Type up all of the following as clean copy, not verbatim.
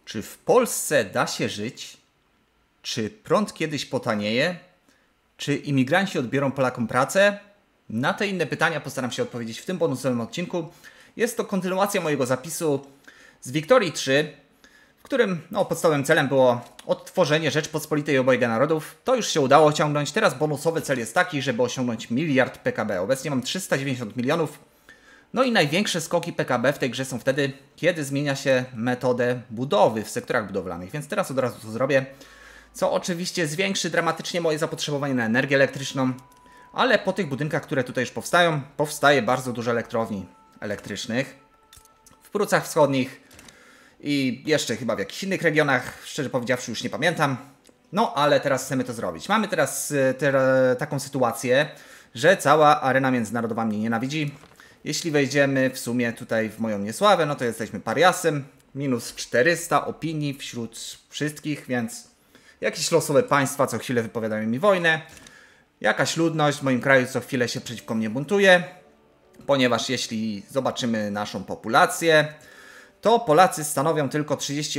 Czy w Polsce da się żyć? Czy prąd kiedyś potanieje? Czy imigranci odbiorą Polakom pracę? Na te inne pytania postaram się odpowiedzieć w tym bonusowym odcinku. Jest to kontynuacja mojego zapisu z Wiktorii 3, w którym podstawowym celem było odtworzenie Rzeczpospolitej obojga narodów. To już się udało osiągnąć. Teraz bonusowy cel jest taki, żeby osiągnąć 1 000 000 PKB. Obecnie mam 390 milionów. No i największe skoki PKB w tej grze są wtedy, kiedy zmienia się metodę budowy w sektorach budowlanych. Więc teraz od razu to zrobię. Co oczywiście zwiększy dramatycznie moje zapotrzebowanie na energię elektryczną. Ale po tych budynkach, które tutaj już powstają, powstaje bardzo dużo elektrowni elektrycznych. W Prusach Wschodnich i jeszcze chyba w jakichś innych regionach, szczerze powiedziawszy już nie pamiętam. No ale teraz chcemy to zrobić. Mamy teraz taką sytuację, że cała arena międzynarodowa mnie nienawidzi. Jeśli wejdziemy w sumie tutaj w moją niesławę, no to jesteśmy pariasem. Minus 400 opinii wśród wszystkich, więc jakieś losowe państwa co chwilę wypowiadają mi wojnę. Jakaś ludność w moim kraju co chwilę się przeciwko mnie buntuje. Ponieważ jeśli zobaczymy naszą populację, to Polacy stanowią tylko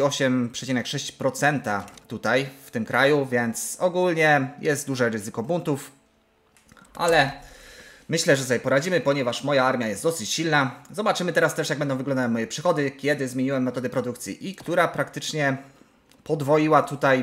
38,6% tutaj w tym kraju, więc ogólnie jest duże ryzyko buntów. Ale myślę, że sobie poradzimy, ponieważ moja armia jest dosyć silna. Zobaczymy teraz też, jak będą wyglądały moje przychody, kiedy zmieniłem metodę produkcji i która praktycznie podwoiła tutaj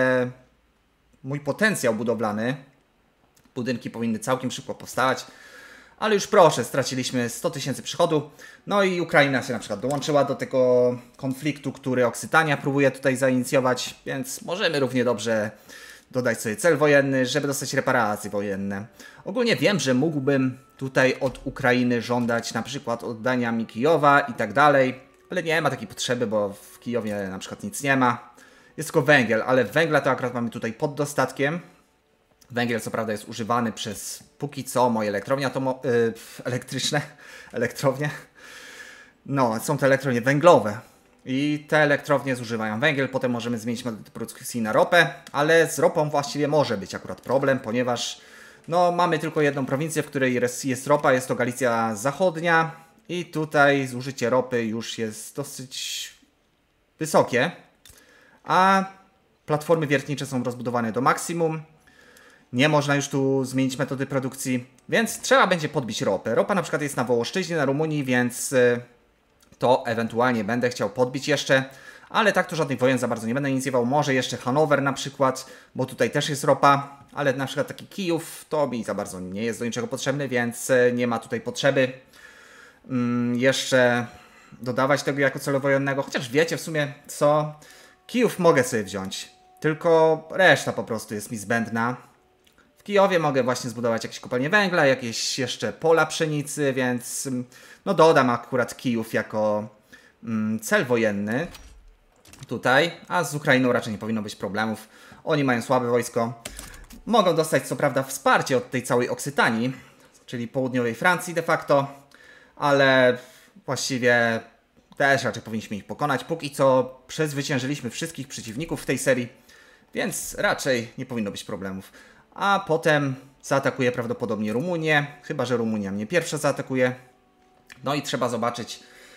mój potencjał budowlany. Budynki powinny całkiem szybko powstawać. Ale już proszę, straciliśmy 100 000 przychodu. No i Ukraina się na przykład dołączyła do tego konfliktu, który Oksytania próbuje tutaj zainicjować, więc możemy równie dobrze dodać sobie cel wojenny, żeby dostać reparacje wojenne. Ogólnie wiem, że mógłbym tutaj od Ukrainy żądać na przykład oddania mi Kijowa i tak dalej, ale nie ma takiej potrzeby, bo w Kijowie na przykład nic nie ma. Jest tylko węgiel, ale węgla to akurat mamy tutaj pod dostatkiem. Węgiel co prawda jest używany przez póki co moje elektrownie elektryczne. Elektrownie. No, są to elektrownie węglowe. I te elektrownie zużywają węgiel, potem możemy zmienić metodę produkcji na ropę, ale z ropą właściwie może być akurat problem, ponieważ mamy tylko jedną prowincję, w której jest ropa, jest to Galicja Zachodnia i tutaj zużycie ropy już jest dosyć wysokie, a platformy wiertnicze są rozbudowane do maksimum. Nie można już tu zmienić metody produkcji, więc trzeba będzie podbić ropę. Ropa na przykład jest na Wołoszczyźnie, na Rumunii, więc to ewentualnie będę chciał podbić jeszcze, ale tak to żadnych wojen za bardzo nie będę inicjował. Może jeszcze Hanower na przykład, bo tutaj też jest ropa, ale na przykład taki Kijów to mi za bardzo nie jest do niczego potrzebny, więc nie ma tutaj potrzeby jeszcze dodawać tego jako celu wojennego. Chociaż wiecie w sumie co, Kijów mogę sobie wziąć, tylko reszta po prostu jest mi zbędna. W Kijowie mogę właśnie zbudować jakieś kopalnie węgla, jakieś jeszcze pola pszenicy, więc dodam akurat Kijów jako cel wojenny tutaj, a z Ukrainą raczej nie powinno być problemów. Oni mają słabe wojsko. Mogą dostać co prawda wsparcie od tej całej Oksytanii, czyli południowej Francji de facto, ale właściwie też raczej powinniśmy ich pokonać. Póki co przezwyciężyliśmy wszystkich przeciwników w tej serii, więc raczej nie powinno być problemów. A potem zaatakuje prawdopodobnie Rumunię, chyba że Rumunia mnie pierwsza zaatakuje. No i trzeba zobaczyć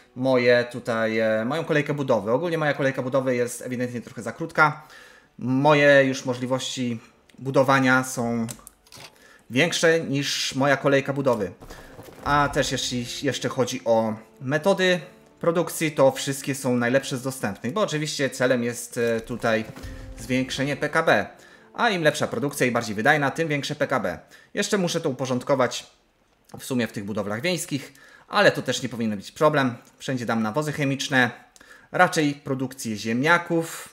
moją kolejkę budowy. Ogólnie moja kolejka budowy jest ewidentnie trochę za krótka. Moje już możliwości budowania są większe niż moja kolejka budowy. A też jeśli jeszcze chodzi o metody produkcji, to wszystkie są najlepsze z dostępnych, bo oczywiście celem jest tutaj zwiększenie PKB. A im lepsza produkcja i bardziej wydajna, tym większe PKB. Jeszcze muszę to uporządkować w sumie w tych budowlach wiejskich, ale to też nie powinno być problem. Wszędzie dam nawozy chemiczne, raczej produkcję ziemniaków,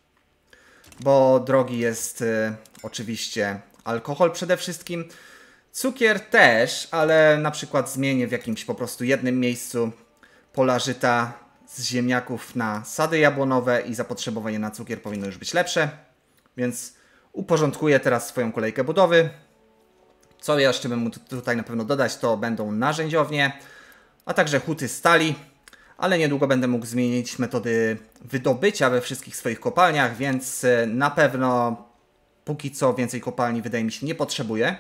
bo drogi jest oczywiście alkohol przede wszystkim. Cukier też, ale na przykład zmienię w jakimś po prostu jednym miejscu pola żyta z ziemniaków na sady jabłonowe i zapotrzebowanie na cukier powinno już być lepsze, więc uporządkuję teraz swoją kolejkę budowy. Co jeszcze bym mógł tutaj na pewno dodać, to będą narzędziownie, a także huty stali, ale niedługo będę mógł zmienić metody wydobycia we wszystkich swoich kopalniach, więc na pewno póki co więcej kopalni wydaje mi się nie potrzebuję.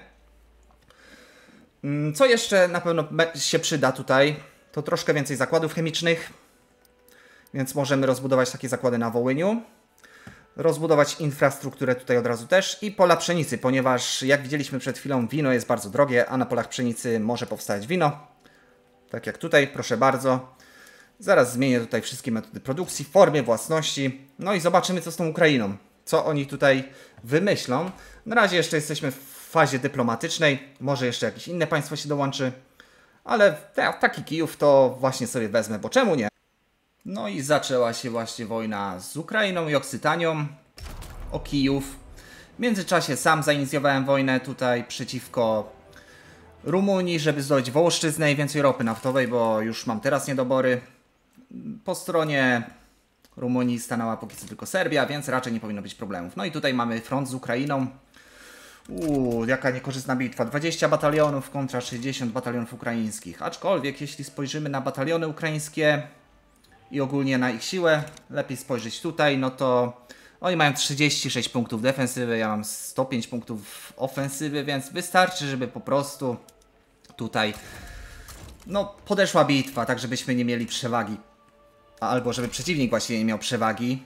Co jeszcze na pewno się przyda tutaj, to troszkę więcej zakładów chemicznych. więc możemy rozbudować takie zakłady na Wołyniu. Rozbudować infrastrukturę tutaj od razu też i pola pszenicy, ponieważ jak widzieliśmy przed chwilą, wino jest bardzo drogie, a na polach pszenicy może powstać wino. Tak jak tutaj, proszę bardzo. Zaraz zmienię tutaj wszystkie metody produkcji, formy własności. No i zobaczymy, co z tą Ukrainą. Co oni tutaj wymyślą. Na razie jeszcze jesteśmy w fazie dyplomatycznej. Może jeszcze jakieś inne państwo się dołączy. Ale taki Kijów to właśnie sobie wezmę, bo czemu nie? No i zaczęła się właśnie wojna z Ukrainą i Oksytanią o Kijów. W międzyczasie sam zainicjowałem wojnę tutaj przeciwko Rumunii, żeby zdobyć Wołoszczyznę i więcej ropy naftowej, bo już mam teraz niedobory. Po stronie Rumunii stanęła póki co tylko Serbia, więc raczej nie powinno być problemów. No i tutaj mamy front z Ukrainą. Jaka niekorzystna bitwa. 20 batalionów kontra 60 batalionów ukraińskich. Aczkolwiek jeśli spojrzymy na bataliony ukraińskie i ogólnie na ich siłę, lepiej spojrzeć tutaj, no to oni mają 36 punktów defensywy, ja mam 105 punktów ofensywy, więc wystarczy, żeby po prostu tutaj podeszła bitwa, tak żebyśmy nie mieli przewagi. Albo żeby przeciwnik właśnie nie miał przewagi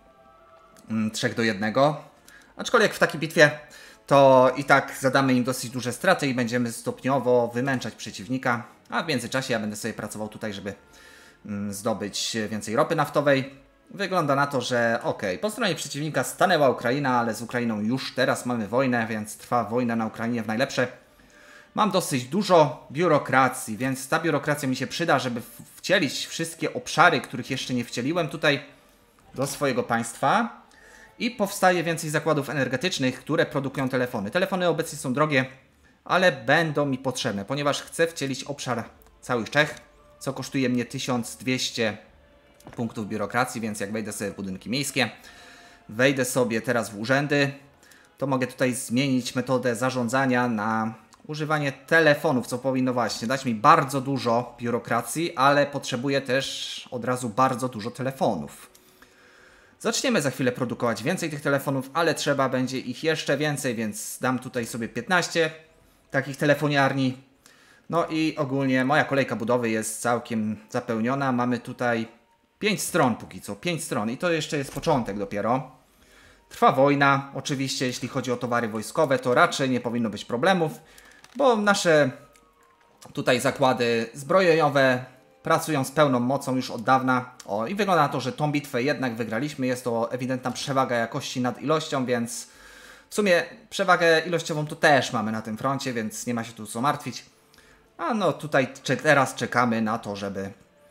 3-1. Aczkolwiek w takiej bitwie to i tak zadamy im dosyć duże straty i będziemy stopniowo wymęczać przeciwnika. A w międzyczasie ja będę sobie pracował tutaj, żeby zdobyć więcej ropy naftowej. Wygląda na to, że po stronie przeciwnika stanęła Ukraina, ale z Ukrainą już teraz mamy wojnę, więc trwa wojna na Ukrainie w najlepsze. Mam dosyć dużo biurokracji, więc ta biurokracja mi się przyda, żeby wcielić wszystkie obszary, których jeszcze nie wcieliłem tutaj do swojego państwa. I powstaje więcej zakładów energetycznych, które produkują telefony. Telefony obecnie są drogie, ale będą mi potrzebne, ponieważ chcę wcielić obszar całych Czech, co kosztuje mnie 1200 punktów biurokracji, więc jak wejdę sobie w budynki miejskie, wejdę sobie teraz w urzędy, to mogę tutaj zmienić metodę zarządzania na używanie telefonów, co powinno właśnie dać mi bardzo dużo biurokracji, ale potrzebuję też od razu bardzo dużo telefonów. Zaczniemy za chwilę produkować więcej tych telefonów, ale trzeba będzie ich jeszcze więcej, więc dam tutaj sobie 15 takich telefoniarni. No i ogólnie moja kolejka budowy jest całkiem zapełniona. Mamy tutaj 5 stron póki co, 5 stron i to jeszcze jest początek dopiero. Trwa wojna, oczywiście jeśli chodzi o towary wojskowe, to raczej nie powinno być problemów, bo nasze tutaj zakłady zbrojeniowe pracują z pełną mocą już od dawna. I wygląda na to, że tą bitwę jednak wygraliśmy. Jest to ewidentna przewaga jakości nad ilością, więc w sumie przewagę ilościową tu też mamy na tym froncie, więc nie ma się tu co martwić. A tutaj teraz czekamy na to, żeby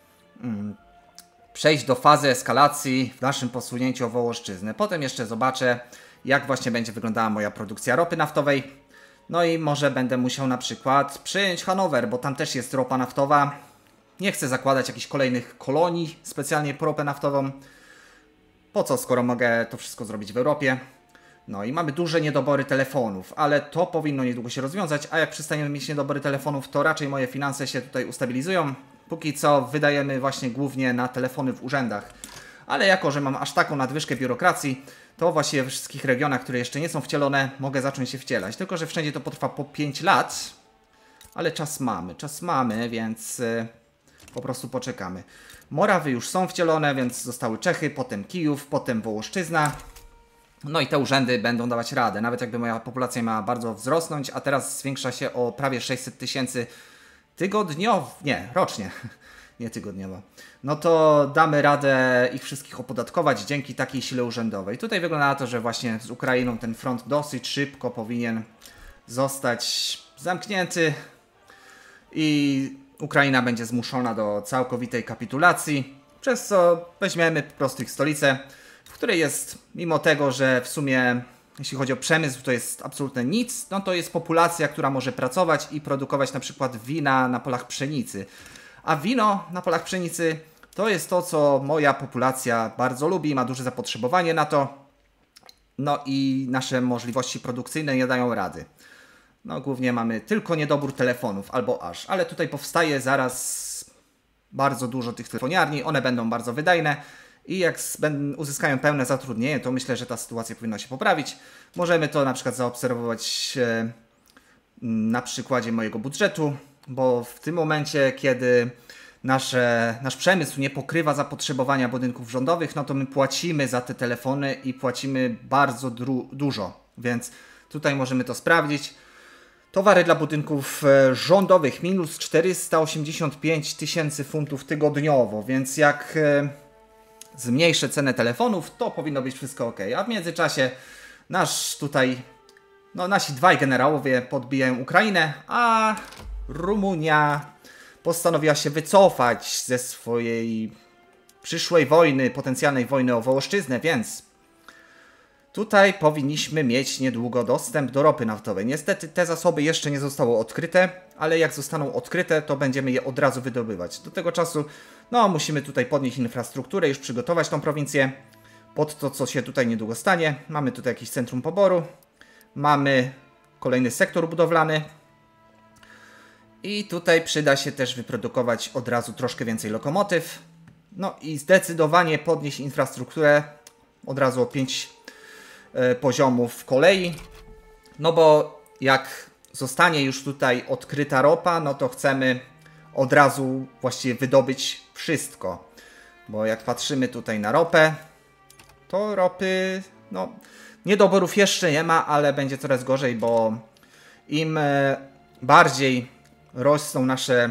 przejść do fazy eskalacji w naszym posunięciu o Wołoszczyznę. Potem jeszcze zobaczę, jak właśnie będzie wyglądała moja produkcja ropy naftowej. No i może będę musiał na przykład przyjąć Hanower, bo tam też jest ropa naftowa. Nie chcę zakładać jakichś kolejnych kolonii specjalnie po ropę naftową. Po co, skoro mogę to wszystko zrobić w Europie? No i mamy duże niedobory telefonów, ale to powinno niedługo się rozwiązać, a jak przestaniemy mieć niedobory telefonów, to raczej moje finanse się tutaj ustabilizują. Póki co wydajemy właśnie głównie na telefony w urzędach. Ale jako, że mam aż taką nadwyżkę biurokracji, to właściwie we wszystkich regionach, które jeszcze nie są wcielone, mogę zacząć się wcielać. Tylko że wszędzie to potrwa po 5 lat, ale czas mamy, więc po prostu poczekamy. Morawy już są wcielone, więc zostały Czechy, potem Kijów, potem Wołoszczyzna. No i te urzędy będą dawać radę, nawet jakby moja populacja miała bardzo wzrosnąć, a teraz zwiększa się o prawie 600 000 tygodniowo, nie, rocznie, nie tygodniowo. No to damy radę ich wszystkich opodatkować dzięki takiej sile urzędowej. Tutaj wygląda na to, że właśnie z Ukrainą ten front dosyć szybko powinien zostać zamknięty i Ukraina będzie zmuszona do całkowitej kapitulacji, przez co weźmiemy po prostu ich stolicę, w której jest, mimo tego, że w sumie jeśli chodzi o przemysł, to jest absolutnie nic, no to jest populacja, która może pracować i produkować na przykład wina na polach pszenicy. A wino na polach pszenicy to jest to, co moja populacja bardzo lubi, ma duże zapotrzebowanie na to. No i nasze możliwości produkcyjne nie dają rady. No głównie mamy tylko niedobór telefonów, albo aż. Ale tutaj powstaje zaraz bardzo dużo tych telefoniarni, one będą bardzo wydajne. I jak uzyskają pełne zatrudnienie, to myślę, że ta sytuacja powinna się poprawić. Możemy to na przykład zaobserwować na przykładzie mojego budżetu, bo w tym momencie, kiedy nasz przemysł nie pokrywa zapotrzebowania budynków rządowych, no to my płacimy za te telefony i płacimy bardzo dużo. Więc tutaj możemy to sprawdzić. Towary dla budynków rządowych minus 485 tysięcy funtów tygodniowo, więc jak zmniejszę cenę telefonów, to powinno być wszystko ok. A w międzyczasie nasi dwaj generałowie podbijają Ukrainę, a Rumunia postanowiła się wycofać ze swojej przyszłej wojny, potencjalnej wojny o Wołoszczyznę, więc tutaj powinniśmy mieć niedługo dostęp do ropy naftowej. Niestety te zasoby jeszcze nie zostały odkryte, ale jak zostaną odkryte, to będziemy je od razu wydobywać. Do tego czasu musimy tutaj podnieść infrastrukturę, już przygotować tą prowincję pod to, co się tutaj niedługo stanie. Mamy tutaj jakieś centrum poboru, mamy kolejny sektor budowlany i tutaj przyda się też wyprodukować od razu troszkę więcej lokomotyw. No i zdecydowanie podnieść infrastrukturę od razu o 5 poziomów kolei. No bo jak zostanie już tutaj odkryta ropa, no to chcemy od razu właściwie wydobyć wszystko. Bo jak patrzymy tutaj na ropę, to ropy, niedoborów jeszcze nie ma, ale będzie coraz gorzej, bo im bardziej rosną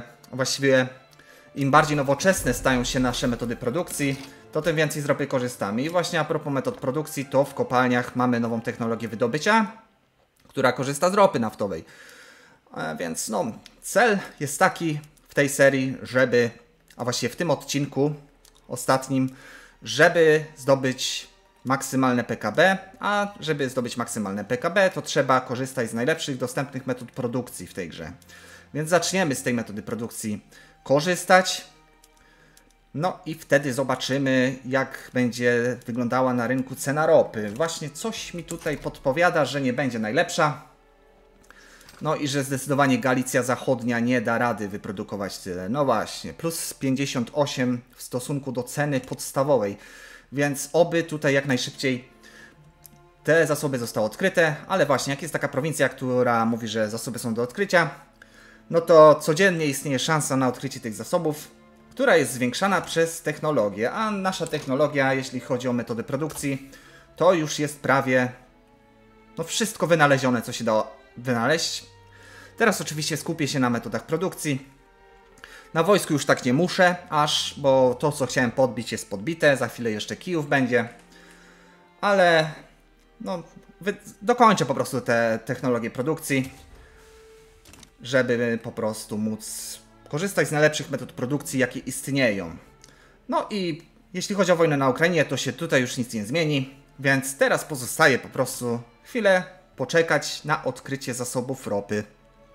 im bardziej nowoczesne stają się nasze metody produkcji, to tym więcej z ropy korzystamy. I właśnie a propos metod produkcji, to w kopalniach mamy nową technologię wydobycia, która korzysta z ropy naftowej. Więc cel jest taki w tej serii, a właściwie w tym odcinku ostatnim, żeby zdobyć maksymalne PKB, a żeby zdobyć maksymalne PKB, to trzeba korzystać z najlepszych dostępnych metod produkcji w tej grze. Więc zaczniemy z tej metody produkcji korzystać. No i wtedy zobaczymy, jak będzie wyglądała na rynku cena ropy. Właśnie coś mi tutaj podpowiada, że nie będzie najlepsza. No i że zdecydowanie Galicja Zachodnia nie da rady wyprodukować tyle. No właśnie, plus 58 w stosunku do ceny podstawowej. Więc oby tutaj jak najszybciej te zasoby zostały odkryte. Ale właśnie, jak jest taka prowincja, która mówi, że zasoby są do odkrycia, no to codziennie istnieje szansa na odkrycie tych zasobów, która jest zwiększana przez technologię. A nasza technologia, jeśli chodzi o metody produkcji, to już jest prawie wszystko wynalezione, co się dało wynaleźć. Teraz oczywiście skupię się na metodach produkcji. Na wojsku już tak nie muszę, bo to, co chciałem podbić, jest podbite. Za chwilę jeszcze Kijów będzie. Ale dokończę po prostu te technologie produkcji, żeby po prostu móc korzystać z najlepszych metod produkcji, jakie istnieją. No i jeśli chodzi o wojnę na Ukrainie, to się tutaj już nic nie zmieni, więc teraz pozostaje po prostu chwilę poczekać na odkrycie zasobów ropy.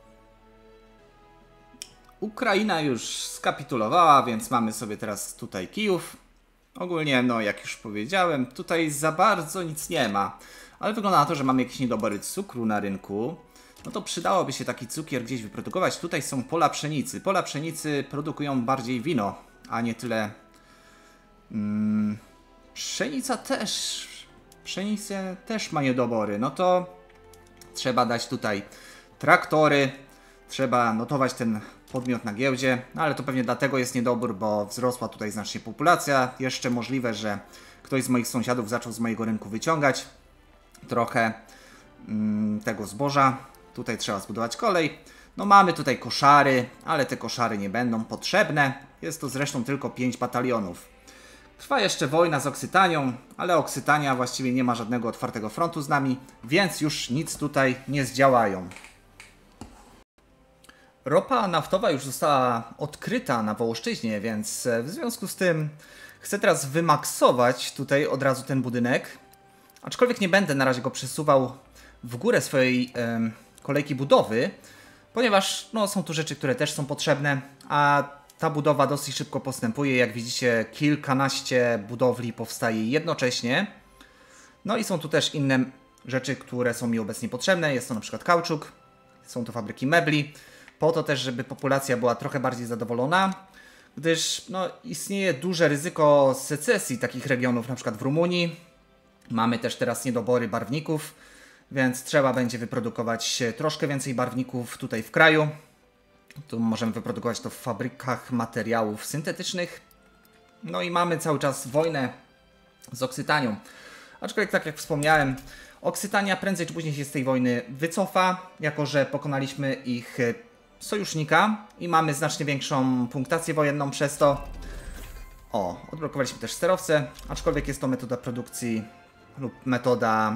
Ukraina już skapitulowała, więc mamy sobie teraz tutaj Kijów. Ogólnie, jak już powiedziałem, tutaj za bardzo nic nie ma, ale wygląda na to, że mamy jakieś niedobory cukru na rynku. No to przydałoby się taki cukier gdzieś wyprodukować. Tutaj są pola pszenicy. Pola pszenicy produkują bardziej wino, a nie tyle... Pszenica też ma niedobory. No to trzeba dać tutaj traktory. Trzeba notować ten podmiot na giełdzie. No ale to pewnie dlatego jest niedobór, bo wzrosła tutaj znacznie populacja. Jeszcze możliwe, że ktoś z moich sąsiadów zaczął z mojego rynku wyciągać trochę tego zboża. Tutaj trzeba zbudować kolej. No mamy tutaj koszary, ale te koszary nie będą potrzebne. Jest to zresztą tylko 5 batalionów. Trwa jeszcze wojna z Oksytanią, ale Oksytania właściwie nie ma żadnego otwartego frontu z nami, więc już nic tutaj nie zdziałają. Ropa naftowa już została odkryta na Wołoszczyźnie, więc w związku z tym chcę teraz wymaksować tutaj od razu ten budynek. Aczkolwiek nie będę na razie go przesuwał w górę swojej kolejki budowy, ponieważ są tu rzeczy, które też są potrzebne, a ta budowa dosyć szybko postępuje. Jak widzicie, kilkanaście budowli powstaje jednocześnie. No i są tu też inne rzeczy, które są mi obecnie potrzebne. Jest to na przykład kauczuk, są to fabryki mebli, po to też, żeby populacja była trochę bardziej zadowolona, gdyż istnieje duże ryzyko secesji takich regionów, na przykład w Rumunii. Mamy też teraz niedobory barwników, więc trzeba będzie wyprodukować troszkę więcej barwników tutaj w kraju. Tu możemy wyprodukować to w fabrykach materiałów syntetycznych. No i mamy cały czas wojnę z Oksytanią. Aczkolwiek tak jak wspomniałem, Oksytania prędzej czy później się z tej wojny wycofa, jako że pokonaliśmy ich sojusznika i mamy znacznie większą punktację wojenną przez to. O, odblokowaliśmy też sterowce, aczkolwiek jest to metoda produkcji lub metoda,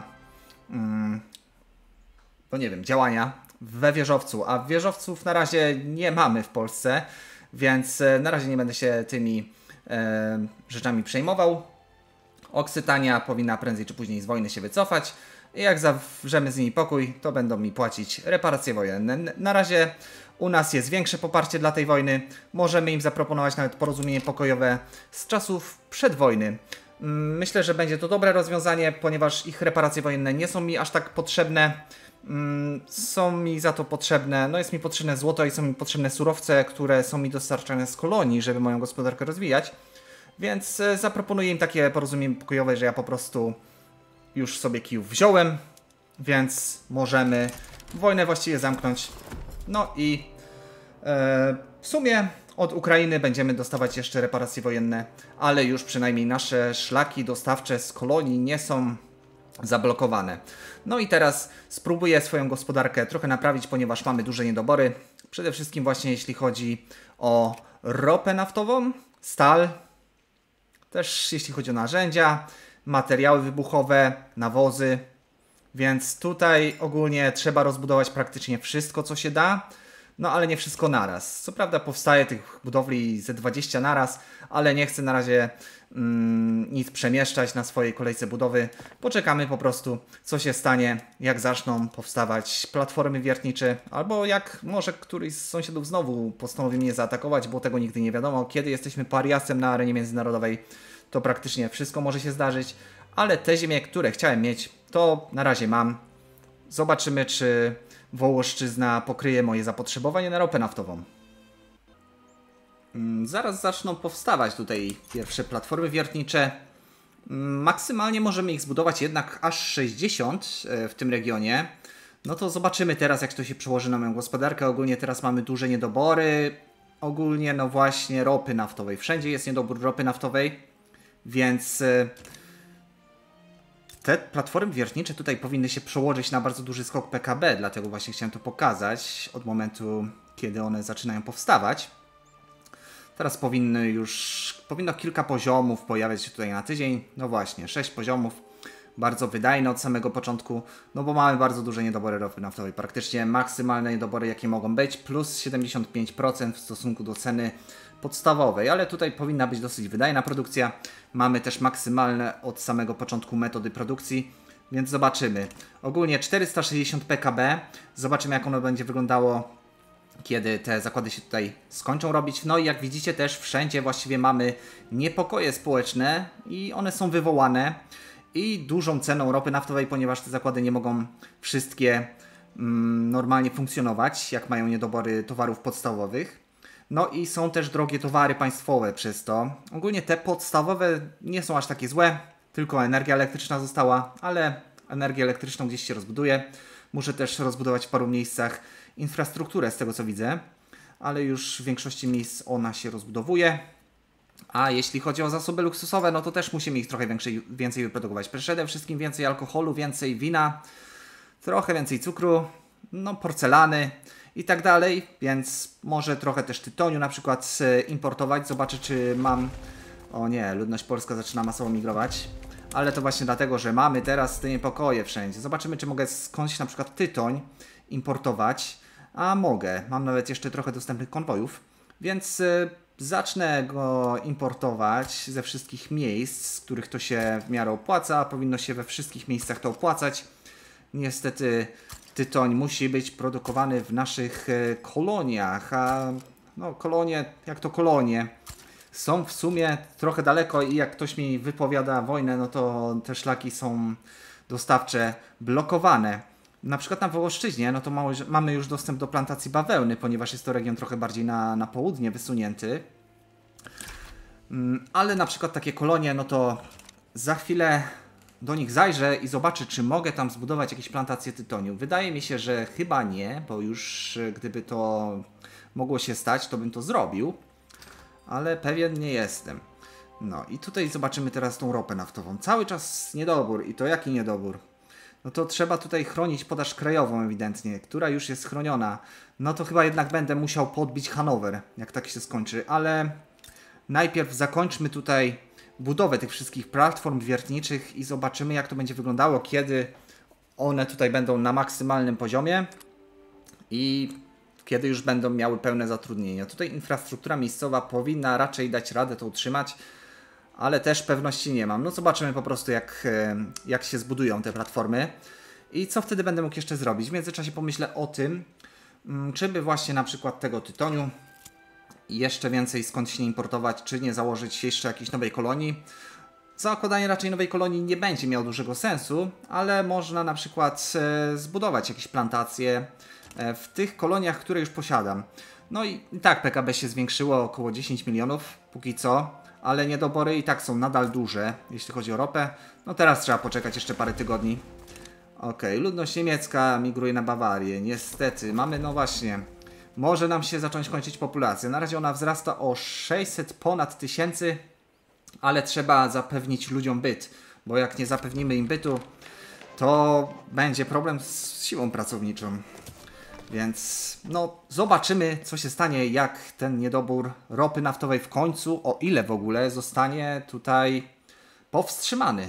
no nie wiem, działania we wieżowcu, a wieżowców na razie nie mamy w Polsce, więc na razie nie będę się tymi rzeczami przejmował. Oksytania powinna prędzej czy później z wojny się wycofać i jak zawrzemy z nimi pokój, to będą mi płacić reparacje wojenne. Na razie u nas jest większe poparcie dla tej wojny. Możemy im zaproponować nawet porozumienie pokojowe z czasów przedwojny. Myślę, że będzie to dobre rozwiązanie, ponieważ ich reparacje wojenne nie są mi aż tak potrzebne. Są mi za to potrzebne, no jest mi potrzebne złoto i są mi potrzebne surowce, które są mi dostarczane z kolonii, żeby moją gospodarkę rozwijać. Więc zaproponuję im takie porozumienie pokojowe, że ja po prostu już sobie Kijów wziąłem, więc możemy wojnę właściwie zamknąć. No i w sumie od Ukrainy będziemy dostawać jeszcze reparacje wojenne, ale już przynajmniej nasze szlaki dostawcze z kolonii nie są zablokowane. No i teraz spróbuję swoją gospodarkę trochę naprawić, ponieważ mamy duże niedobory. Przede wszystkim właśnie jeśli chodzi o ropę naftową, stal, też jeśli chodzi o narzędzia, materiały wybuchowe, nawozy. Więc tutaj ogólnie trzeba rozbudować praktycznie wszystko, co się da. No ale nie wszystko naraz. Co prawda powstaje tych budowli ze 20 naraz, ale nie chcę na razie nic przemieszczać na swojej kolejce budowy. Poczekamy po prostu, co się stanie, jak zaczną powstawać platformy wiertnicze, albo jak może któryś z sąsiadów znowu postanowi mnie zaatakować, bo tego nigdy nie wiadomo. Kiedy jesteśmy pariasem na arenie międzynarodowej, to praktycznie wszystko może się zdarzyć, ale te ziemie, które chciałem mieć, to na razie mam. Zobaczymy, czy Wołoszczyzna pokryje moje zapotrzebowanie na ropę naftową. Zaraz zaczną powstawać tutaj pierwsze platformy wiertnicze. Maksymalnie możemy ich zbudować jednak aż 60 w tym regionie. No to zobaczymy teraz, jak to się przełoży na moją gospodarkę. Ogólnie teraz mamy duże niedobory. Ogólnie no właśnie ropy naftowej. Wszędzie jest niedobór ropy naftowej, więc te platformy wiertnicze tutaj powinny się przełożyć na bardzo duży skok PKB, dlatego właśnie chciałem to pokazać od momentu, kiedy one zaczynają powstawać. Teraz powinno kilka poziomów pojawiać się tutaj na tydzień. No właśnie, 6 poziomów. Bardzo wydajne od samego początku, no bo mamy bardzo duże niedobory ropy naftowej. Praktycznie maksymalne niedobory, jakie mogą być, plus 75% w stosunku do ceny podstawowej, ale tutaj powinna być dosyć wydajna produkcja. Mamy też maksymalne od samego początku metody produkcji, więc zobaczymy. Ogólnie 460 PKB. Zobaczymy, jak ono będzie wyglądało, kiedy te zakłady się tutaj skończą robić. No i jak widzicie też wszędzie właściwie mamy niepokoje społeczne i one są wywołane i dużą ceną ropy naftowej, ponieważ te zakłady nie mogą wszystkie normalnie funkcjonować, jak mają niedobory towarów podstawowych. No i są też drogie towary państwowe przez to. Ogólnie te podstawowe nie są aż takie złe, tylko energia elektryczna została, ale energię elektryczną gdzieś się rozbuduje. Muszę też rozbudować w paru miejscach infrastrukturę, z tego co widzę, ale już w większości miejsc ona się rozbudowuje. A jeśli chodzi o zasoby luksusowe, no to też musimy ich trochę więcej wyprodukować. Przede wszystkim więcej alkoholu, więcej wina, trochę więcej cukru, no porcelany i tak dalej, więc może trochę też tytoniu na przykład importować. Zobaczę, czy mam... O nie, ludność polska zaczyna masowo migrować. Ale to właśnie dlatego, że mamy teraz te niepokoje wszędzie. Zobaczymy, czy mogę skądś na przykład tytoń importować. A mogę. Mam nawet jeszcze trochę dostępnych konwojów. Więc zacznę go importować ze wszystkich miejsc, z których to się w miarę opłaca. Powinno się we wszystkich miejscach to opłacać. Niestety tytoń musi być produkowany w naszych koloniach. A no kolonie, jak to kolonie, są w sumie trochę daleko i jak ktoś mi wypowiada wojnę, no to te szlaki są dostawcze blokowane. Na przykład na Wołoszczyźnie, no to mamy już dostęp do plantacji bawełny, ponieważ jest to region trochę bardziej na południe wysunięty. Ale na przykład takie kolonie, no to za chwilę do nich zajrzę i zobaczę, czy mogę tam zbudować jakieś plantacje tytoniu. Wydaje mi się, że chyba nie, bo już gdyby to mogło się stać, to bym to zrobił, ale pewien nie jestem. No i tutaj zobaczymy teraz tą ropę naftową. Cały czas niedobór. I to jaki niedobór? No to trzeba tutaj chronić podaż krajową ewidentnie, która już jest chroniona. No to chyba jednak będę musiał podbić Hanower, jak tak się skończy, ale najpierw zakończmy tutaj budowę tych wszystkich platform wiertniczych i zobaczymy, jak to będzie wyglądało, kiedy one tutaj będą na maksymalnym poziomie i kiedy już będą miały pełne zatrudnienie. Tutaj infrastruktura miejscowa powinna raczej dać radę to utrzymać, ale też pewności nie mam. No zobaczymy po prostu, jak się zbudują te platformy i co wtedy będę mógł jeszcze zrobić. W międzyczasie pomyślę o tym, czy by właśnie na przykład tego tytoniu jeszcze więcej skąd się nie importować, czy nie założyć jeszcze jakiejś nowej kolonii. Zakładanie raczej nowej kolonii nie będzie miało dużego sensu, ale można na przykład zbudować jakieś plantacje w tych koloniach, które już posiadam. No i tak PKB się zwiększyło około 10 milionów póki co, ale niedobory i tak są nadal duże, jeśli chodzi o ropę. No teraz trzeba poczekać jeszcze parę tygodni. Okej, ludność niemiecka migruje na Bawarię. Niestety, mamy, no właśnie, może nam się zacząć kończyć populacja. Na razie ona wzrasta o 600 ponad tysięcy, ale trzeba zapewnić ludziom byt, bo jak nie zapewnimy im bytu, to będzie problem z siłą pracowniczą. Więc no zobaczymy, co się stanie, jak ten niedobór ropy naftowej w końcu, o ile w ogóle, zostanie tutaj powstrzymany.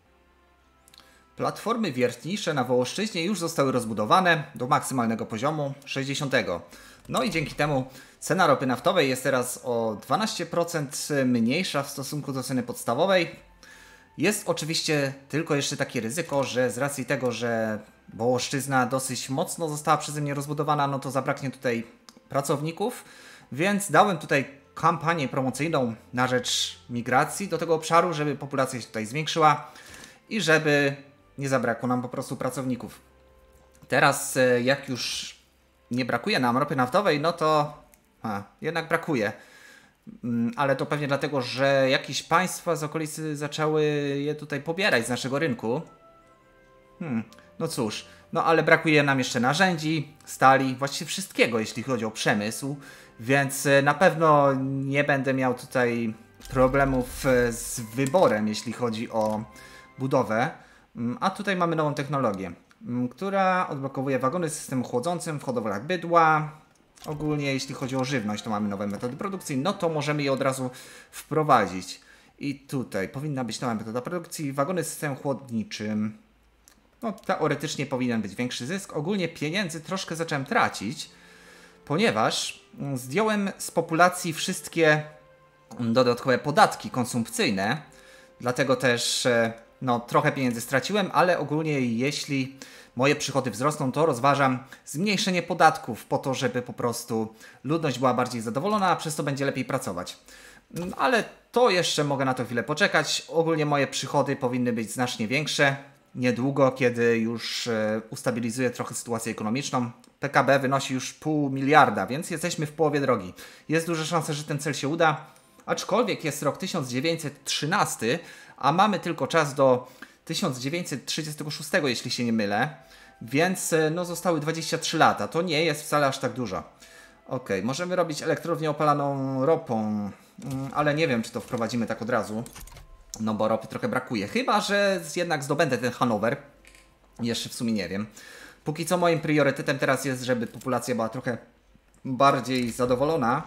Platformy wiertnicze na Wołoszczyźnie już zostały rozbudowane do maksymalnego poziomu 60. No i dzięki temu cena ropy naftowej jest teraz o 12% mniejsza w stosunku do ceny podstawowej. Jest oczywiście tylko jeszcze takie ryzyko, że z racji tego, że Wołoszczyzna dosyć mocno została przeze mnie rozbudowana, no to zabraknie tutaj pracowników, więc dałem tutaj kampanię promocyjną na rzecz migracji do tego obszaru, żeby populacja się tutaj zwiększyła i żeby nie zabrakło nam po prostu pracowników. Teraz jak już nie brakuje nam ropy naftowej, no to jednak brakuje. Ale to pewnie dlatego, że jakieś państwa z okolicy zaczęły je tutaj pobierać z naszego rynku. No cóż, no ale brakuje nam jeszcze narzędzi, stali, właściwie wszystkiego, jeśli chodzi o przemysł, więc na pewno nie będę miał tutaj problemów z wyborem, jeśli chodzi o budowę. A tutaj mamy nową technologię, która odblokowuje wagony z systemem chłodzącym w hodowlach bydła. Ogólnie jeśli chodzi o żywność, to mamy nowe metody produkcji, no to możemy je od razu wprowadzić. I tutaj powinna być nowa metoda produkcji, wagony z systemem chłodniczym. No teoretycznie powinien być większy zysk. Ogólnie pieniędzy troszkę zacząłem tracić, ponieważ zdjąłem z populacji wszystkie dodatkowe podatki konsumpcyjne. Dlatego też no, trochę pieniędzy straciłem, ale ogólnie jeśli moje przychody wzrosną, to rozważam zmniejszenie podatków po to, żeby po prostu ludność była bardziej zadowolona, a przez to będzie lepiej pracować. Ale to jeszcze mogę na to chwilę poczekać. Ogólnie moje przychody powinny być znacznie większe. Niedługo, kiedy już ustabilizuję trochę sytuację ekonomiczną. PKB wynosi już 0,5 miliarda, więc jesteśmy w połowie drogi. Jest duża szansa, że ten cel się uda, aczkolwiek jest rok 1913, a mamy tylko czas do 1936, jeśli się nie mylę, więc no, zostały 23 lata. To nie jest wcale aż tak dużo. Ok, możemy robić elektrownię opalaną ropą, ale nie wiem, czy to wprowadzimy tak od razu. No bo ropy trochę brakuje. Chyba że jednak zdobędę ten Hanower. Jeszcze w sumie nie wiem. Póki co moim priorytetem teraz jest, żeby populacja była trochę bardziej zadowolona.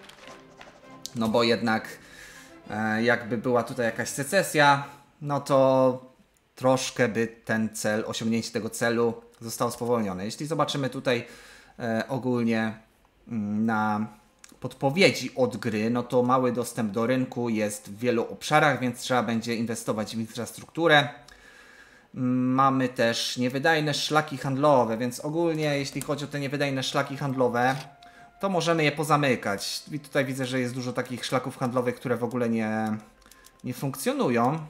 No bo jednak jakby była tutaj jakaś secesja, no to troszkę by ten cel, osiągnięcie tego celu zostało spowolnione. Jeśli zobaczymy tutaj ogólnie na podpowiedzi od gry, no to mały dostęp do rynku jest w wielu obszarach, więc trzeba będzie inwestować w infrastrukturę. Mamy też niewydajne szlaki handlowe, więc ogólnie jeśli chodzi o te niewydajne szlaki handlowe, to możemy je pozamykać. I tutaj widzę, że jest dużo takich szlaków handlowych, które w ogóle nie funkcjonują.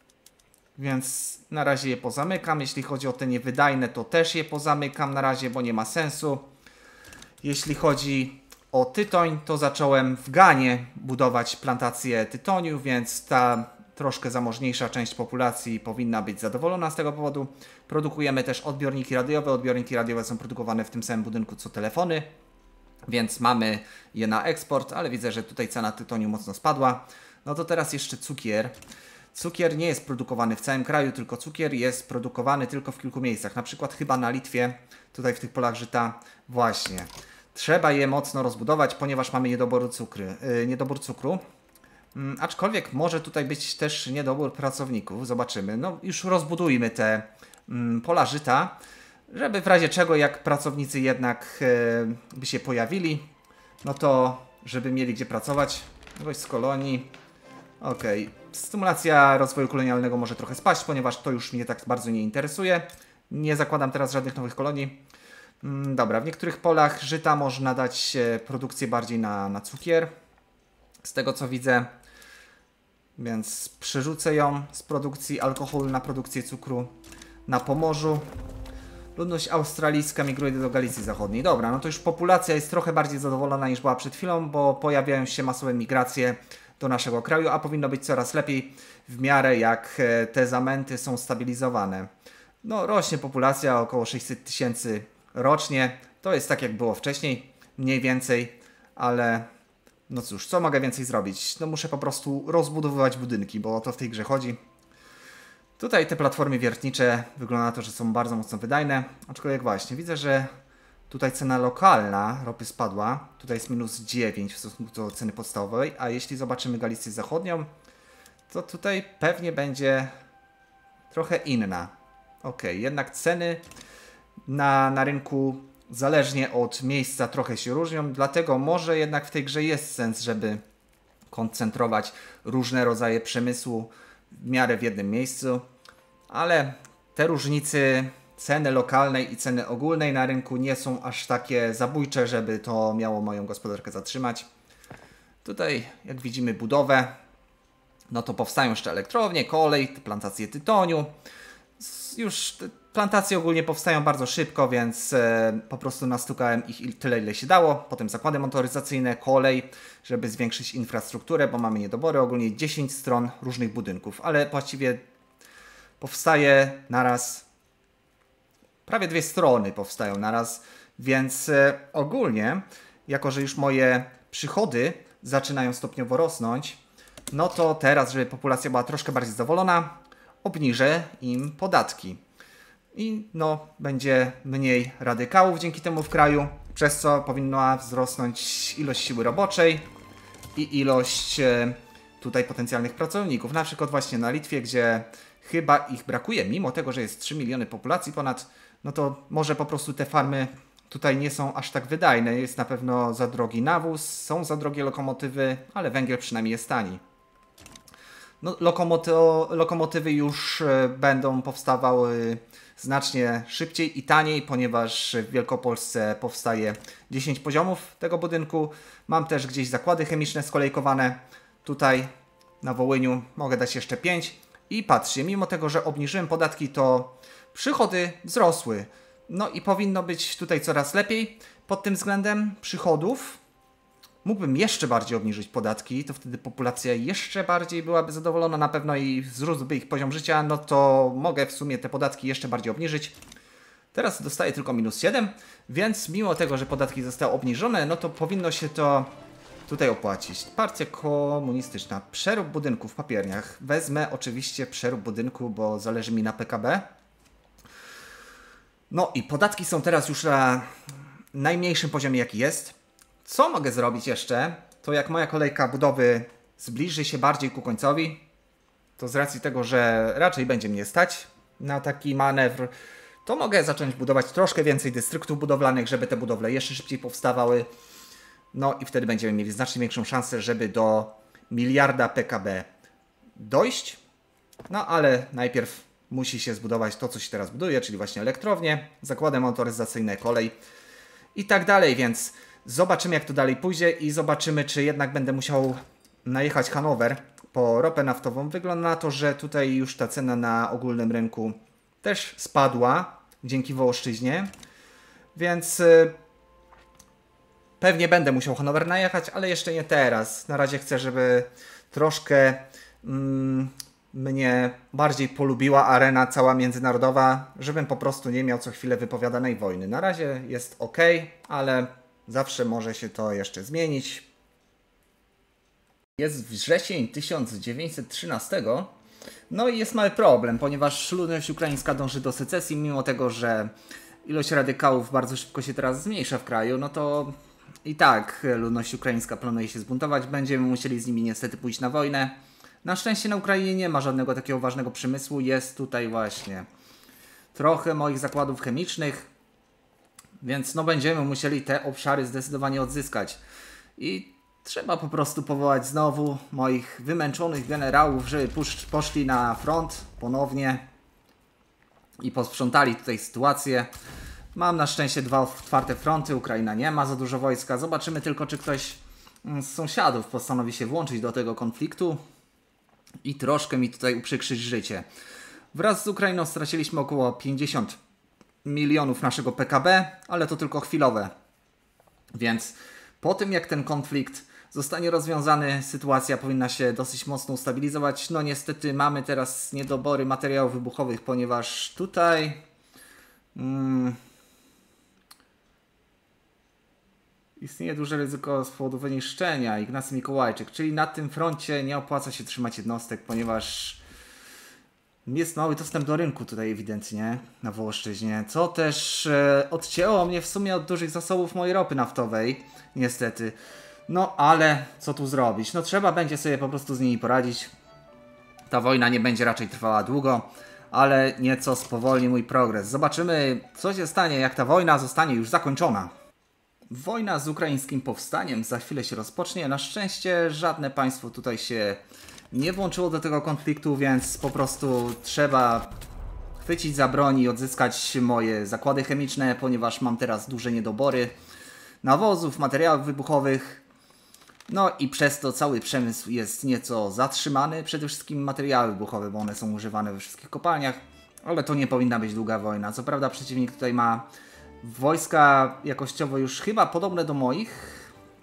Więc na razie je pozamykam. Jeśli chodzi o te niewydajne, to też je pozamykam na razie, bo nie ma sensu. Jeśli chodzi o tytoń, to zacząłem w Ganie budować plantację tytoniu, więc ta troszkę zamożniejsza część populacji powinna być zadowolona z tego powodu. Produkujemy też odbiorniki radiowe. Odbiorniki radiowe są produkowane w tym samym budynku co telefony. więc mamy je na eksport, ale widzę, że tutaj cena tytoniu mocno spadła. No to teraz jeszcze cukier. Cukier nie jest produkowany w całym kraju, tylko cukier jest produkowany tylko w kilku miejscach. Na przykład chyba na Litwie, tutaj w tych polach żyta. Właśnie. Trzeba je mocno rozbudować, ponieważ mamy niedobór cukru. Aczkolwiek może tutaj być też niedobór pracowników. Zobaczymy. No już rozbudujmy te pola żyta, żeby w razie czego, jak pracownicy jednak by się pojawili, no to żeby mieli gdzie pracować. Gość z kolonii. Okej. Stymulacja rozwoju kolonialnego może trochę spaść, ponieważ to już mnie tak bardzo nie interesuje. Nie zakładam teraz żadnych nowych kolonii. Dobra, w niektórych polach żyta można dać produkcję bardziej na cukier. Z tego co widzę. Więc przerzucę ją z produkcji alkoholu na produkcję cukru na Pomorzu. Ludność australijska migruje do Galicji Zachodniej. Dobra, no to już populacja jest trochę bardziej zadowolona niż była przed chwilą, bo pojawiają się masowe migracje do naszego kraju, a powinno być coraz lepiej w miarę jak te zamęty są stabilizowane. No rośnie populacja około 600 tysięcy rocznie. To jest tak jak było wcześniej, mniej więcej, ale no cóż, co mogę więcej zrobić? No muszę po prostu rozbudowywać budynki, bo o to w tej grze chodzi. Tutaj te platformy wiertnicze wygląda na to, że są bardzo mocno wydajne, aczkolwiek właśnie widzę, że tutaj cena lokalna ropy spadła. Tutaj jest -9 w stosunku do ceny podstawowej, a jeśli zobaczymy Galicję Zachodnią, to tutaj pewnie będzie trochę inna. Ok, jednak ceny na rynku zależnie od miejsca trochę się różnią, dlatego może jednak w tej grze jest sens, żeby koncentrować różne rodzaje przemysłu w miarę w jednym miejscu, ale te różnice ceny lokalnej i ceny ogólnej na rynku nie są aż takie zabójcze, żeby to miało moją gospodarkę zatrzymać. Tutaj jak widzimy budowę, no to powstają jeszcze elektrownie, kolej, plantacje tytoniu. Już te plantacje ogólnie powstają bardzo szybko, więc po prostu nastukałem ich tyle, ile się dało. Potem zakłady motoryzacyjne, kolej, żeby zwiększyć infrastrukturę, bo mamy niedobory. Ogólnie 10 stron różnych budynków, ale właściwie powstaje naraz, prawie 2 strony powstają naraz, więc ogólnie, jako że już moje przychody zaczynają stopniowo rosnąć, no to teraz, żeby populacja była troszkę bardziej zadowolona, obniżę im podatki. I no, będzie mniej radykałów dzięki temu w kraju, przez co powinna wzrosnąć ilość siły roboczej i ilość tutaj potencjalnych pracowników. Na przykład właśnie na Litwie, gdzie chyba ich brakuje, mimo tego, że jest 3 miliony populacji ponad, no to może po prostu te farmy tutaj nie są aż tak wydajne. Jest na pewno za drogi nawóz, są za drogie lokomotywy, ale węgiel przynajmniej jest tani. No, lokomotywy już będą powstawały znacznie szybciej i taniej, ponieważ w Wielkopolsce powstaje 10 poziomów tego budynku. Mam też gdzieś zakłady chemiczne skolejkowane. Tutaj na Wołyniu mogę dać jeszcze 5. I patrzcie, mimo tego, że obniżyłem podatki, to przychody wzrosły. No i powinno być tutaj coraz lepiej pod tym względem przychodów. Mógłbym jeszcze bardziej obniżyć podatki, to wtedy populacja jeszcze bardziej byłaby zadowolona na pewno i wzrósłby ich poziom życia, no to mogę w sumie te podatki jeszcze bardziej obniżyć. Teraz dostaję tylko -7, więc mimo tego, że podatki zostały obniżone, no to powinno się to tutaj opłacić. Partia komunistyczna, przerób budynku w papierniach. Wezmę oczywiście przerób budynku, bo zależy mi na PKB. No i podatki są teraz już na najmniejszym poziomie jaki jest. Co mogę zrobić jeszcze, to jak moja kolejka budowy zbliży się bardziej ku końcowi, to z racji tego, że raczej będzie mnie stać na taki manewr, to mogę zacząć budować troszkę więcej dystryktów budowlanych, żeby te budowle jeszcze szybciej powstawały. No i wtedy będziemy mieli znacznie większą szansę, żeby do 1 miliarda PKB dojść. No ale najpierw musi się zbudować to, co się teraz buduje, czyli właśnie elektrownie, zakłady motoryzacyjne, kolej i tak dalej, więc zobaczymy, jak to dalej pójdzie i zobaczymy, czy jednak będę musiał najechać Hanower po ropę naftową. Wygląda na to, że tutaj już ta cena na ogólnym rynku też spadła dzięki Wołoszczyźnie, więc pewnie będę musiał Hanower najechać, ale jeszcze nie teraz. Na razie chcę, żeby troszkę mnie bardziej polubiła arena cała międzynarodowa, żebym po prostu nie miał co chwilę wypowiadanej wojny. Na razie jest ok, ale Zawsze może się to jeszcze zmienić. Jest wrzesień 1913. No i jest mały problem, ponieważ ludność ukraińska dąży do secesji, mimo tego, że ilość radykałów bardzo szybko się teraz zmniejsza w kraju, no to i tak ludność ukraińska planuje się zbuntować. Będziemy musieli z nimi niestety pójść na wojnę. Na szczęście na Ukrainie nie ma żadnego takiego ważnego przemysłu. Jest tutaj właśnie trochę moich zakładów chemicznych, więc no będziemy musieli te obszary zdecydowanie odzyskać. I trzeba po prostu powołać znowu moich wymęczonych generałów, żeby poszli na front ponownie i posprzątali tutaj sytuację. Mam na szczęście 2 otwarte fronty, Ukraina nie ma za dużo wojska. Zobaczymy tylko, czy ktoś z sąsiadów postanowi się włączyć do tego konfliktu i troszkę mi tutaj uprzykrzyć życie. Wraz z Ukrainą straciliśmy około 50 milionów naszego PKB, ale to tylko chwilowe. Więc po tym, jak ten konflikt zostanie rozwiązany, sytuacja powinna się dosyć mocno ustabilizować. No niestety mamy teraz niedobory materiałów wybuchowych, ponieważ tutaj istnieje duże ryzyko z powodu wyniszczenia. Ignacy Mikołajczyk, czyli na tym froncie nie opłaca się trzymać jednostek, ponieważ jest mały dostęp do rynku tutaj ewidentnie na Wołoszczyźnie, co też odcięło mnie w sumie od dużych zasobów mojej ropy naftowej, niestety. No ale co tu zrobić? No trzeba będzie sobie po prostu z nimi poradzić. Ta wojna nie będzie raczej trwała długo, ale nieco spowolni mój progres. Zobaczymy, co się stanie, jak ta wojna zostanie już zakończona. Wojna z ukraińskim powstaniem za chwilę się rozpocznie. Na szczęście żadne państwo tutaj się nie włączyło do tego konfliktu, więc po prostu trzeba chwycić za broń i odzyskać moje zakłady chemiczne, ponieważ mam teraz duże niedobory nawozów, materiałów wybuchowych. No i przez to cały przemysł jest nieco zatrzymany, przede wszystkim materiały wybuchowe, bo one są używane we wszystkich kopalniach, ale to nie powinna być długa wojna. Co prawda przeciwnik tutaj ma wojska jakościowo już chyba podobne do moich,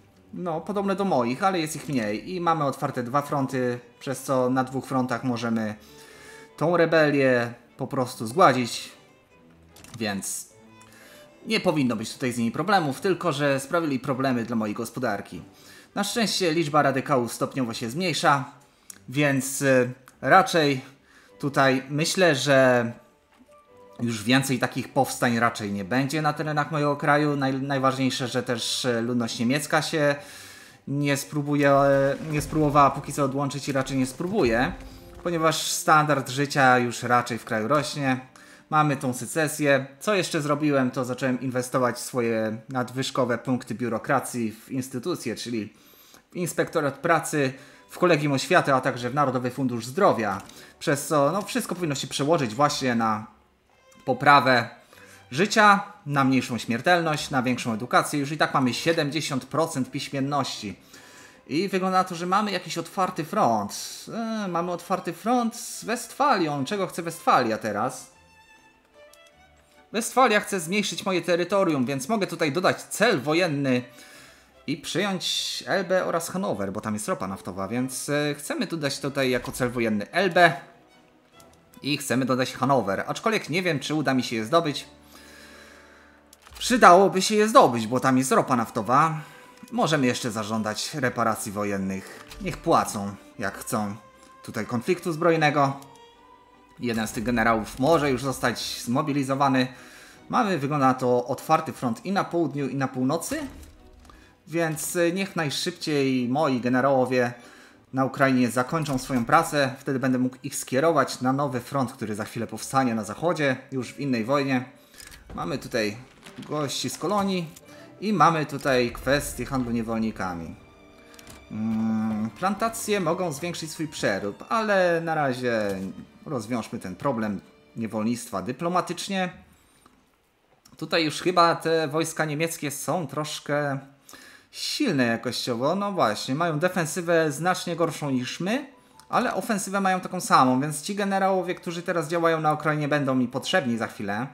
ale jest ich mniej i mamy otwarte 2 fronty, przez co na 2 frontach możemy tą rebelię po prostu zgładzić, więc nie powinno być tutaj z nimi problemów, tylko że sprawili problemy dla mojej gospodarki. Na szczęście liczba radykałów stopniowo się zmniejsza, więc raczej tutaj myślę, że już więcej takich powstań raczej nie będzie na terenach mojego kraju. Najważniejsze, że też ludność niemiecka się nie spróbowała póki co odłączyć i raczej nie spróbuje, ponieważ standard życia już raczej w kraju rośnie. Mamy tą secesję. Co jeszcze zrobiłem, to zacząłem inwestować w swoje nadwyżkowe punkty biurokracji w instytucje, czyli w Inspektorat Pracy, w Kolegium Oświaty, a także w Narodowy Fundusz Zdrowia. Przez co no, wszystko powinno się przełożyć właśnie na poprawę życia, na mniejszą śmiertelność, na większą edukację. Już i tak mamy 70% piśmienności. I wygląda na to, że mamy jakiś otwarty front. Mamy otwarty front z Westfalią. Czego chce Westfalia teraz? Westfalia chce zmniejszyć moje terytorium, więc mogę tutaj dodać cel wojenny i przyjąć Elbę oraz Hanower, bo tam jest ropa naftowa, więc chcemy dodać tutaj jako cel wojenny Elbę i chcemy dodać Hanower, aczkolwiek nie wiem, czy uda mi się je zdobyć. Przydałoby się je zdobyć, bo tam jest ropa naftowa. Możemy jeszcze zażądać reparacji wojennych. Niech płacą, jak chcą. Tutaj konfliktu zbrojnego. Jeden z tych generałów może już zostać zmobilizowany. Mamy, wygląda na to, otwarty front i na południu, i na północy. Więc niech najszybciej moi generałowie na Ukrainie zakończą swoją pracę. Wtedy będę mógł ich skierować na nowy front, który za chwilę powstanie na zachodzie, już w innej wojnie. Mamy tutaj gości z kolonii i mamy tutaj kwestię handlu niewolnikami. Plantacje mogą zwiększyć swój przerób, ale na razie rozwiążmy ten problem niewolnictwa dyplomatycznie. Tutaj już chyba te wojska niemieckie są troszkę silne jakościowo. No właśnie, mają defensywę znacznie gorszą niż my, ale ofensywę mają taką samą, więc ci generałowie, którzy teraz działają na Ukrainie, będą mi potrzebni za chwilę.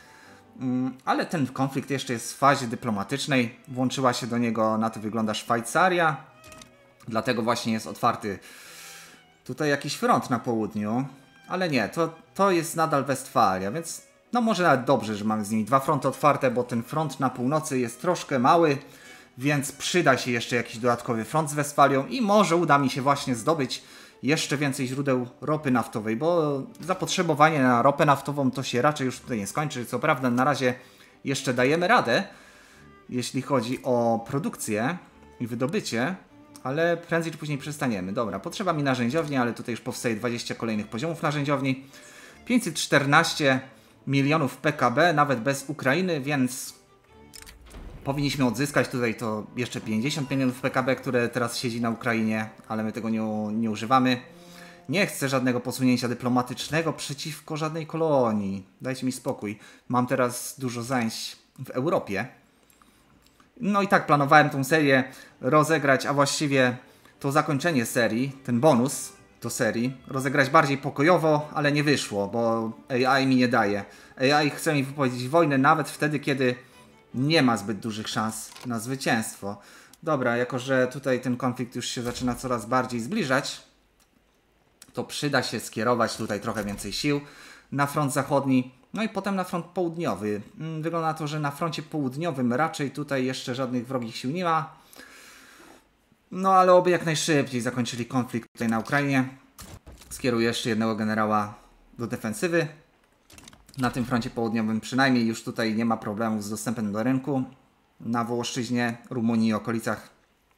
Ale ten konflikt jeszcze jest w fazie dyplomatycznej. Włączyła się do niego, na to wygląda, Szwajcaria. Dlatego właśnie jest otwarty tutaj jakiś front na południu. Ale nie, to jest nadal Westfalia, więc No może nawet dobrze, że mamy z nimi dwa fronty otwarte, bo ten front na północy jest troszkę mały, więc przyda się jeszcze jakiś dodatkowy front z Westfalią i może uda mi się właśnie zdobyć jeszcze więcej źródeł ropy naftowej, bo zapotrzebowanie na ropę naftową to się raczej już tutaj nie skończy. Co prawda na razie jeszcze dajemy radę, jeśli chodzi o produkcję i wydobycie, ale prędzej czy później przestaniemy. Dobra, potrzeba mi narzędziowni, ale tutaj już powstaje 20 kolejnych poziomów narzędziowni. 514 milionów PKB, nawet bez Ukrainy, więc powinniśmy odzyskać tutaj to jeszcze 50 milionów PKB, które teraz siedzi na Ukrainie, ale my tego nie używamy. Nie chcę żadnego posunięcia dyplomatycznego przeciwko żadnej kolonii. Dajcie mi spokój. Mam teraz dużo zajęć w Europie. No i tak planowałem tą serię rozegrać, a właściwie to zakończenie serii, ten bonus do serii, rozegrać bardziej pokojowo, ale nie wyszło, bo AI mi nie daje. AI chce mi wypowiedzieć wojnę nawet wtedy, kiedy nie ma zbyt dużych szans na zwycięstwo. Dobra, jako że tutaj ten konflikt już się zaczyna coraz bardziej zbliżać, to przyda się skierować tutaj trochę więcej sił na front zachodni, no i potem na front południowy. Wygląda na to, że na froncie południowym raczej tutaj jeszcze żadnych wrogich sił nie ma. No ale oby jak najszybciej zakończyli konflikt tutaj na Ukrainie. Skieruję jeszcze jednego generała do defensywy. Na tym froncie południowym przynajmniej już tutaj nie ma problemów z dostępem do rynku. Na Wołoszczyźnie, Rumunii i okolicach.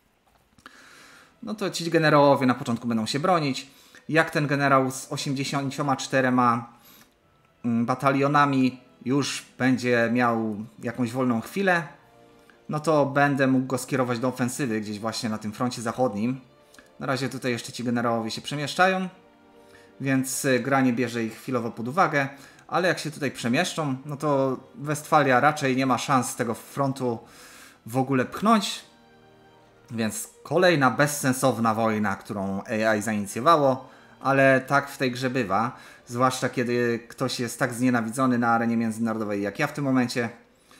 No to ci generałowie na początku będą się bronić. Jak ten generał z 84 batalionami już będzie miał jakąś wolną chwilę, no to będę mógł go skierować do ofensywy gdzieś właśnie na tym froncie zachodnim. Na razie tutaj jeszcze ci generałowie się przemieszczają, więc gra nie bierze ich chwilowo pod uwagę, ale jak się tutaj przemieszczą, no to Westfalia raczej nie ma szans z tego frontu w ogóle pchnąć, więc kolejna bezsensowna wojna, którą AI zainicjowało, ale tak w tej grze bywa, zwłaszcza kiedy ktoś jest tak znienawidzony na arenie międzynarodowej jak ja w tym momencie.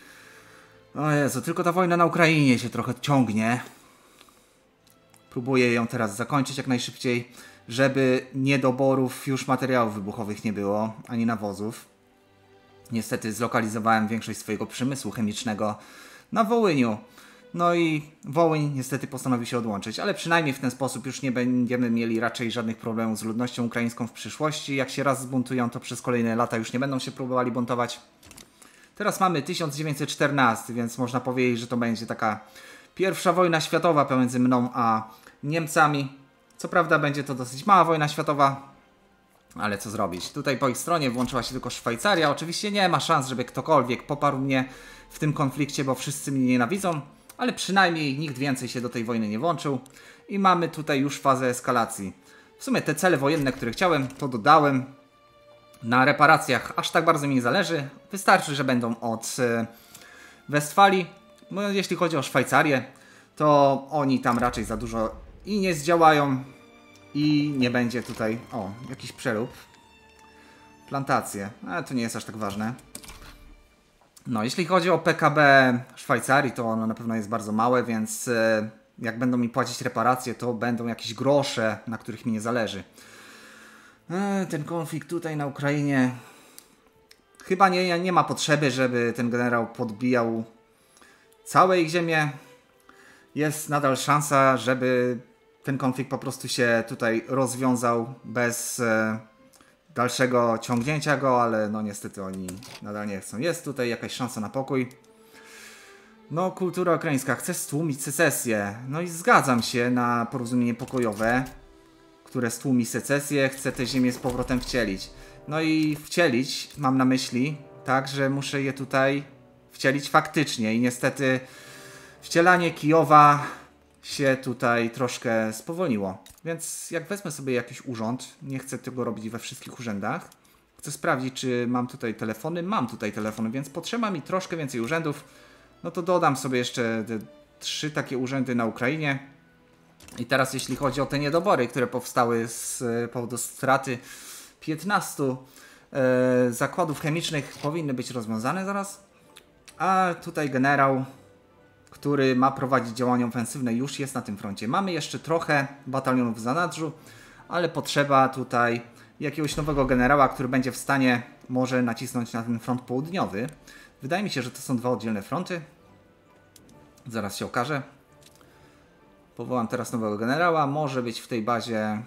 O Jezu, tylko ta wojna na Ukrainie się trochę ciągnie. Próbuję ją teraz zakończyć jak najszybciej, żeby niedoborów już materiałów wybuchowych nie było, ani nawozów. Niestety zlokalizowałem większość swojego przemysłu chemicznego na Wołyniu. No i Wołyń niestety postanowił się odłączyć, ale przynajmniej w ten sposób już nie będziemy mieli raczej żadnych problemów z ludnością ukraińską w przyszłości. Jak się raz zbuntują, to przez kolejne lata już nie będą się próbowali buntować. Teraz mamy 1914, więc można powiedzieć, że to będzie taka pierwsza wojna światowa pomiędzy mną a Niemcami. Co prawda będzie to dosyć mała wojna światowa, ale co zrobić? Tutaj po ich stronie włączyła się tylko Szwajcaria. Oczywiście nie ma szans, żeby ktokolwiek poparł mnie w tym konflikcie, bo wszyscy mnie nienawidzą, ale przynajmniej nikt więcej się do tej wojny nie włączył i mamy tutaj już fazę eskalacji. W sumie te cele wojenne, które chciałem, to dodałem. Na reparacjach aż tak bardzo mi nie zależy. Wystarczy, że będą od Westfalii. No, jeśli chodzi o Szwajcarię, to oni tam raczej za dużo i nie zdziałają i nie będzie tutaj... O, jakiś przerób. Plantacje, ale to nie jest aż tak ważne. No, jeśli chodzi o PKB Szwajcarii, to ono na pewno jest bardzo małe, więc jak będą mi płacić reparacje, to będą jakieś grosze, na których mi nie zależy. Ten konflikt tutaj na Ukrainie... Chyba nie ma potrzeby, żeby ten generał podbijał całe ich ziemię. Jest nadal szansa, żeby ten konflikt po prostu się tutaj rozwiązał bez dalszego ciągnięcia go, ale no niestety oni nadal nie chcą. Jest tutaj jakaś szansa na pokój. No, kultura ukraińska chce stłumić secesję. No i zgadzam się na porozumienie pokojowe, które stłumi secesję, chce te ziemię z powrotem wcielić. No i wcielić mam na myśli, tak, że muszę je tutaj wcielić faktycznie i niestety wcielanie Kijowa się tutaj troszkę spowolniło. Więc jak wezmę sobie jakiś urząd, nie chcę tego robić we wszystkich urzędach, chcę sprawdzić, czy mam tutaj telefony. Mam tutaj telefony, więc potrzeba mi troszkę więcej urzędów. No to dodam sobie jeszcze te 3 takie urzędy na Ukrainie. I teraz jeśli chodzi o te niedobory, które powstały z powodu straty 15 zakładów chemicznych, powinny być rozwiązane zaraz. A tutaj generał, który ma prowadzić działania ofensywne, już jest na tym froncie. Mamy jeszcze trochę batalionów w zanadrzu, ale potrzeba tutaj jakiegoś nowego generała, który będzie w stanie może nacisnąć na ten front południowy. Wydaje mi się, że to są dwa oddzielne fronty. Zaraz się okaże. Powołam teraz nowego generała. Może być w tej bazie...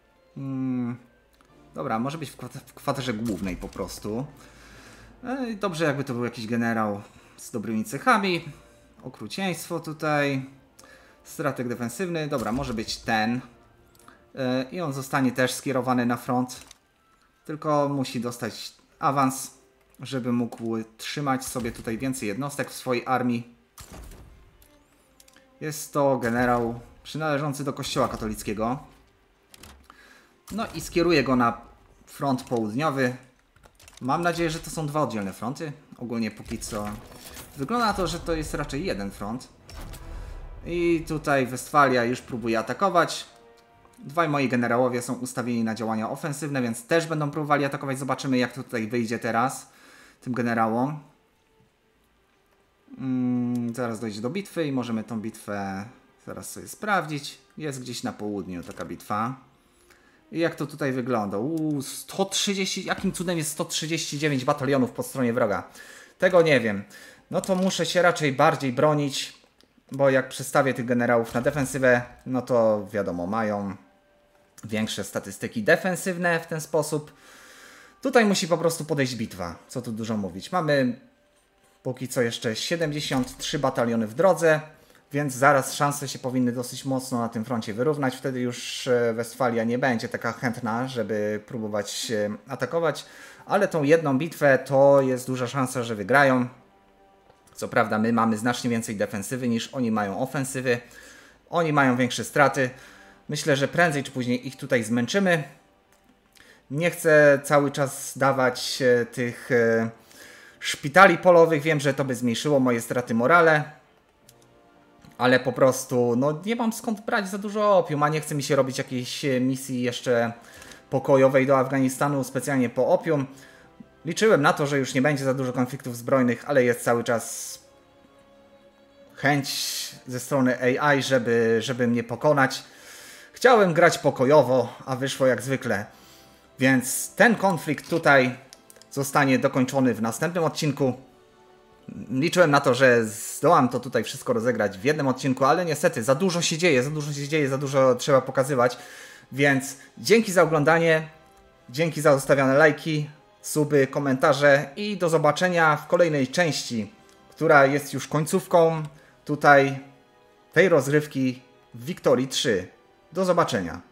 Dobra, może być w kwaterze głównej po prostu. Dobrze, jakby to był jakiś generał z dobrymi cechami. Okrucieństwo tutaj. Strateg defensywny. Dobra, może być ten. I on zostanie też skierowany na front. Tylko musi dostać awans, żeby mógł trzymać sobie tutaj więcej jednostek w swojej armii. Jest to generał przynależący do Kościoła katolickiego. No i skieruje go na front południowy. Mam nadzieję, że to są dwa oddzielne fronty. Ogólnie póki co wygląda na to, że to jest raczej jeden front. I tutaj Westfalia już próbuje atakować. Dwaj moi generałowie są ustawieni na działania ofensywne, więc też będą próbowali atakować. Zobaczymy, jak to tutaj wyjdzie teraz tym generałom. Zaraz dojdzie do bitwy i możemy tą bitwę zaraz sobie sprawdzić. Jest gdzieś na południu taka bitwa. I jak to tutaj wygląda? 130, jakim cudem jest 139 batalionów po stronie wroga? Tego nie wiem. No to muszę się raczej bardziej bronić, bo jak przestawię tych generałów na defensywę, no to wiadomo, mają większe statystyki defensywne w ten sposób. Tutaj musi po prostu podejść bitwa. Co tu dużo mówić. Mamy póki co jeszcze 73 bataliony w drodze, więc zaraz szanse się powinny dosyć mocno na tym froncie wyrównać. Wtedy już Westfalia nie będzie taka chętna, żeby próbować atakować, ale tą jedną bitwę to jest duża szansa, że wygrają. Co prawda my mamy znacznie więcej defensywy niż oni mają ofensywy. Oni mają większe straty. Myślę, że prędzej czy później ich tutaj zmęczymy. Nie chcę cały czas dawać tych szpitali polowych. Wiem, że to by zmniejszyło moje straty morale. Ale po prostu no, nie mam skąd brać za dużo opium, a nie chce mi się robić jakiejś misji jeszcze pokojowej do Afganistanu specjalnie po opium. Liczyłem na to, że już nie będzie za dużo konfliktów zbrojnych, ale jest cały czas chęć ze strony AI, żeby mnie pokonać. Chciałem grać pokojowo, a wyszło jak zwykle. Więc ten konflikt tutaj zostanie dokończony w następnym odcinku. Liczyłem na to, że zdołam to tutaj wszystko rozegrać w jednym odcinku, ale niestety za dużo się dzieje, za dużo trzeba pokazywać. Więc dzięki za oglądanie, dzięki za zostawione lajki, suby, komentarze i do zobaczenia w kolejnej części, która jest już końcówką tutaj tej rozgrywki w Victorii 3. Do zobaczenia.